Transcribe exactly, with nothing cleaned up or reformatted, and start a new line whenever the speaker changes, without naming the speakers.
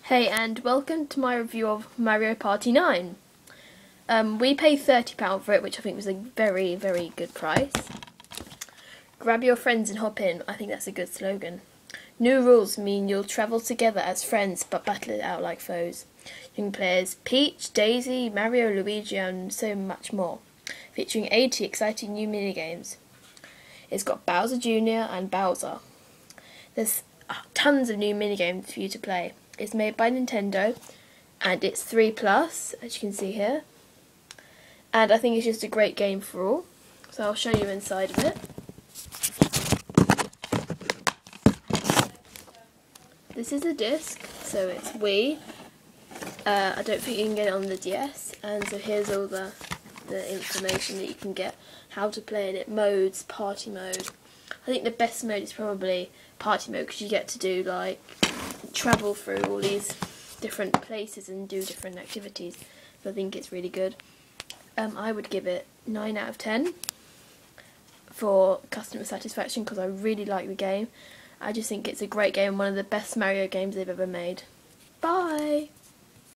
Hey, and welcome to my review of Mario Party nine. Um, we paid thirty pounds for it, which I think was a very, very good price. Grab your friends and hop in. I think that's a good slogan. New rules mean you'll travel together as friends but battle it out like foes. You can play as Peach, Daisy, Mario, Luigi and so much more, featuring eighty exciting new minigames. It's got Bowser Junior and Bowser. There's tons of new minigames for you to play. It's made by Nintendo and it's three plus, as you can see here. And I think it's just a great game for all. So I'll show you inside of it. This is a disc, so it's Wii. Uh, I don't think you can get it on the D S. And so here's all the, the information that you can get, how to play in it, modes, party mode. I think the best mode is probably party mode because you get to do like travel through all these different places and do different activities. So I think it's really good. Um, I would give it nine out of ten for customer satisfaction because I really like the game. I just think it's a great game, one of the best Mario games they've ever made. Bye!